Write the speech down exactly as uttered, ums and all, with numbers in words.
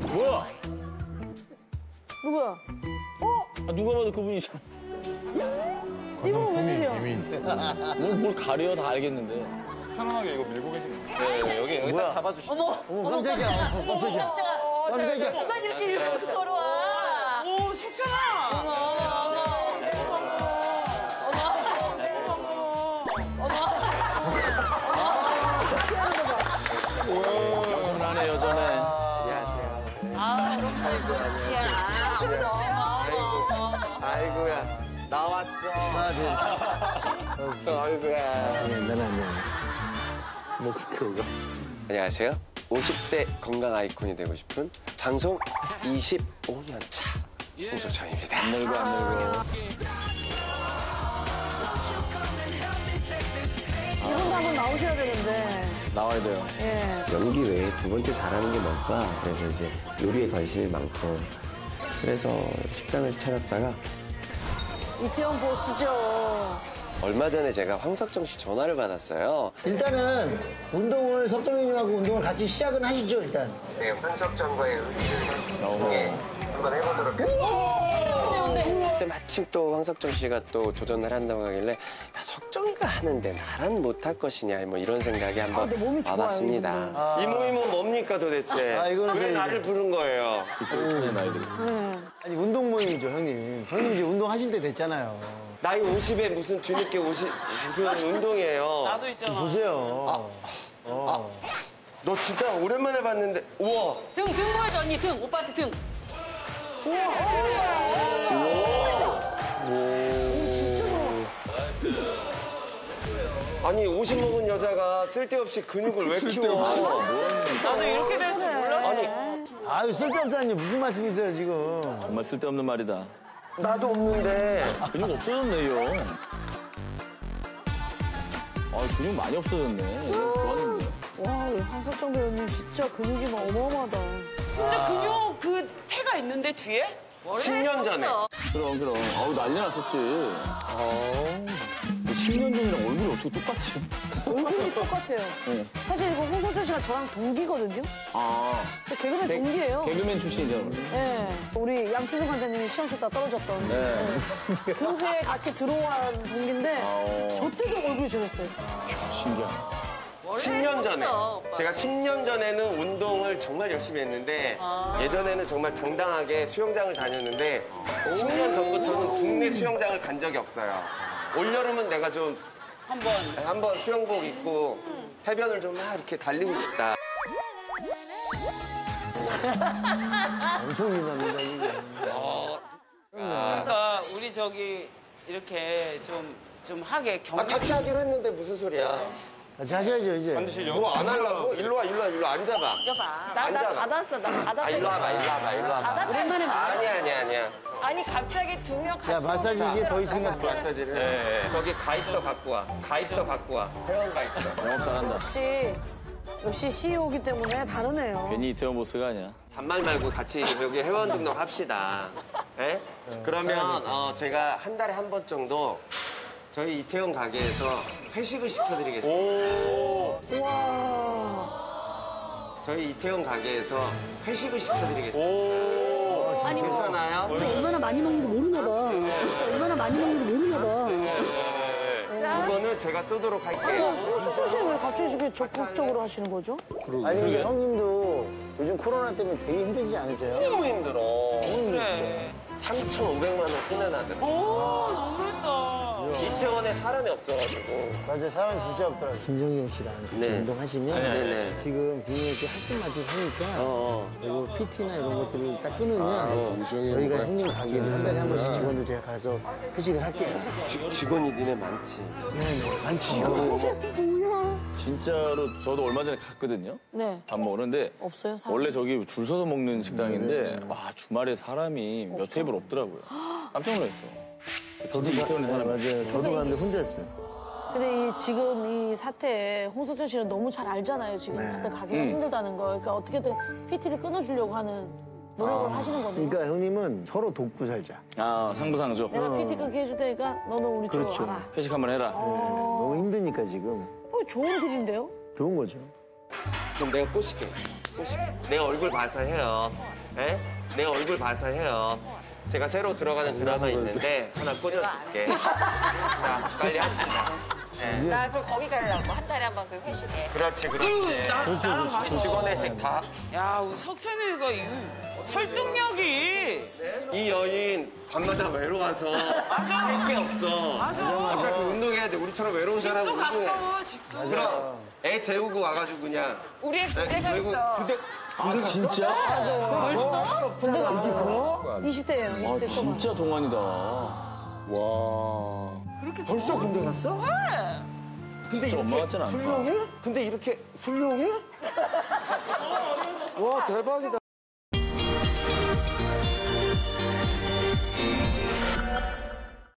뭐야? 누구야? 어? 아, 누가 봐도 그분이잖아. 이분은 웬일이야? 뭘, 뭘 가려 다 알겠는데. 편안하게 이거 밀고 계시네요. 네, 여기 여기 딱 잡아주시면. 어머, 어머, 깜짝이야. 어, 깜짝이야. 깜짝이야. 누가 이렇게 이러고 걸어와? 오, 석찬아! 어머, 여전하네, 여전해. 안녕하세요. 아, 그렇구나. 아이고야, 나왔어. 아이고야. 나는 아니야. 뭐 그렇게 안녕하세요. 오십 대 건강 아이콘이 되고 싶은 방송 이십오 년 차 홍석천입니다. 안 늙어, 안 늙어. 이분도 한번 나오셔야 되는데. 나와야 돼요. 예. 연기 외에 두 번째 잘하는 게 뭘까? 그래서 이제 요리에 관심이 많고 그래서 식당을 차렸다가 이태원 보스죠. 얼마 전에 제가 황석정 씨 전화를 받았어요. 일단은 운동을 석정님하고 운동을 같이 시작은 하시죠 일단. 네, 황석정과의 의지를 통해 한번 해보도록 그때 마침 또 황석정 씨가 또 도전을 한다고 하길래 야, 석정이가 하는데 나란 못할 것이냐 뭐 이런 생각이 한번 아, 근데 몸이 좋아요, 와봤습니다. 이분들. 아. 이 모임은 뭡니까 도대체? 아, 이거는 왜 네, 나를 부른 거예요? 있을 텐데, 나이들. 네. 아니 운동 모임이죠 형님. 형님 이제 운동하실 때 됐잖아요. 나이 오십에 무슨 뒤늦게 오십 무슨 운동이에요? 나도 있잖아. 보세요. 어. 너 진짜 오랜만에 봤는데 우와. 등, 등 보여줘, 언니, 등. 오빠한테 등. 진짜 좋아. 아니 오십 먹은 여자가 쓸데없이 근육을 왜 키워? 나도 이렇게 될 줄 몰랐어. 아니 아유 쓸데없다니 무슨 말씀이세요 지금. 정말 쓸데없는 말이다. 나도 없는데. 근육 없어졌네, 이 형. 아, 근육 많이 없어졌네. 좋았는데. 와, 이 황석정 배우님 진짜 근육이 막 어마어마하다. 근데 근육 그 태가 있는데 뒤에? 십 년 전에. 그럼, 그럼. 아우, 난리 났었지. 어. 십 년 전이랑 얼굴이 어떻게 똑같지? 얼굴이 똑같아요. 네. 사실 이거 홍석천 씨가 저랑 동기거든요. 아. 저 개그맨 동기예요. 개그맨 출신이죠. 예. 우리 양치승 관장님이 시험 쳤다 떨어졌던. 네. 예. 그 회에 같이 들어온 동기인데 어. 저 때도 얼굴이 저랬어요. 신기하네. 십 년 전에. 제가 십 년 전에는 운동을 정말 열심히 했는데 예전에는 정말 당당하게 수영장을 다녔는데 십 년 전부터는 국내 수영장을 간 적이 없어요. 올여름은 내가 좀 한번. 한번 수영복 입고 해변을 좀 막 이렇게 달리고 싶다. 엄청 민합니다 이게. 그러니까 우리 저기 이렇게 좀, 좀 하게 아, 경기. 같이 하기로 했는데 무슨 소리야. 같이 하셔야죠 이제. 뭐 안 하려고? 일로 와, 일로 와, 일로 앉아봐. 나, 나 앉아봐. 받았어. 나 받았다. 아, 일로 와봐, 일로 와봐, 일로 와봐. 오랜만에 아니야, 아니야, 아니야. 아니, 갑자기 두 명 같이. 야 마사지 이게 더 있으니까. 마사지를. 네. 저기 가 있어 갖고 와. 가 있어 갖고 와. 회원 가 있어. 영업 잘한다. 역시, 역시 씨이오기 때문에 다르네요. 괜히 이태원 보스가 아니야. 잔말 말고 같이 여기 회원 등록 합시다. 예? 그러면 어, 제가 한 달에 한 번 정도 저희 이태원 가게에서 회식을 시켜드리겠습니다. 와. 저희 이태원 가게에서 회식을 시켜드리겠습니다. 아니, 괜찮아요? 얼마나 많이 먹는지 모르나 봐. 얼마나 많이 먹는지 모르나 봐. 그거는 제가 쓰도록 할게요. 홍석천 씨는 왜 갑자기 저렇게 적극적으로 하시는 거죠? 아니 근데 형님도 요즘 코로나 때문에 되게 힘들지 않으세요? 너무 힘들어. 그래. 삼천오백만 원 손해 나더라고. 오, 너무했다. 이태원에 사람이 없어가지고. 맞아요 사람이 진짜 없더라고요. 김정경 씨랑 같이 네. 운동하시면 네네. 지금 굉장히 이렇게 활동마다 하니까 어. 그리고 피티나 이런 것들을 딱 끊으면 저희가 형님 가게에서 한 달에 한 번씩 직원들 제가 가서 회식을 할게요. 지- 직원이 니네 많지. 네네 많지 직원. 진짜로 저도 얼마 전에 갔거든요. 네. 밥 먹는데 없어요, 사람? 원래 저기 줄 서서 먹는 식당인데 와 주말에 사람이 몇 테이블 없더라고요. 깜짝 놀랐어. 진짜 이태원에 네, 사람 맞아요. 저도 갔는데 혼자였어요. 근데 이 지금 이 사태에 홍석천 씨는 너무 잘 알잖아요. 지금 네. 다들 가기가 힘들다는 거. 그러니까 어떻게든 피티를 끊어주려고 하는 노력을 하시는 거네요. 그러니까 형님은 서로 돕고 살자. 아 상부상조. 내가 피티 끊게 해줄 테니까 너는 우리 쪽 그렇죠. 알아. 회식 한번 해라. 너무 힘드니까 지금. 어, 좋은 딜인데요? 좋은 거죠. 그럼 내가 꼬실게. 꼬실게. 내 얼굴 봐서 해요. 예? 내 얼굴 봐서 해요. 제가 새로 들어가는 드라마 있는데 하나 꽂아줄게. 자, 빨리 합시다. 예. 나 그럼 거기 가려고 한 달에 한 번 그 회식에. 그렇지, 그렇지. 나, 나랑 가서. 직원회식 다. 야, 우리 석찬이가 이 설득력이. 이 여인 밤마다 외로워서 맞아. 할 게 없어. 맞아. 어차피 운동해야 돼. 우리처럼 외로운 사람 집도 운동해. 가까워, 집도. 그럼 애 재우고 와가지고 그냥. 우리 애 군대 그리고 갔어. 군대 아, 진짜? 군대 갔어요. 이십 대예요, 이십 대 아, 초반. 진짜 동안이다. 와. 벌써 군대 갔어? 근데 진짜 엄마 같진 않다. 훌륭해? 근데 이렇게 훌륭해? 와 대박이다.